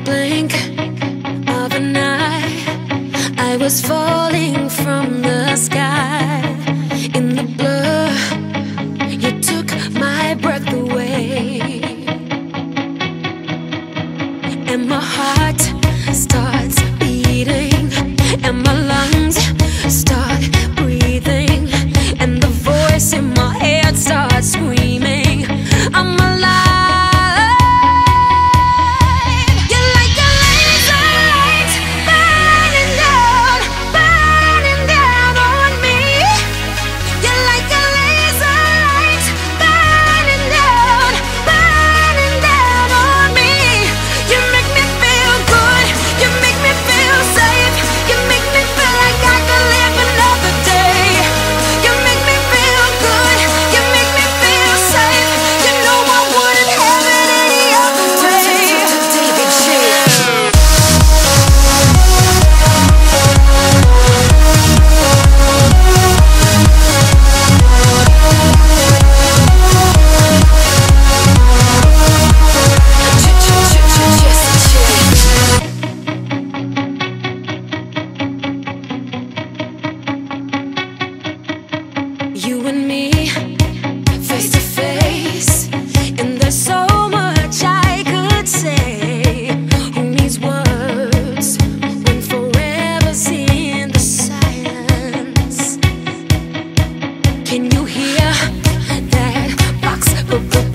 blink of an eye, I was falling from the sky. In the blur, you took my breath away, and my heart starts beating, and my lungs start breathing, and the voice in my head starts screaming, I'm alive. You and me, face to face, and there's so much I could say. Who needs words when forever's in the silence? Can you hear that box?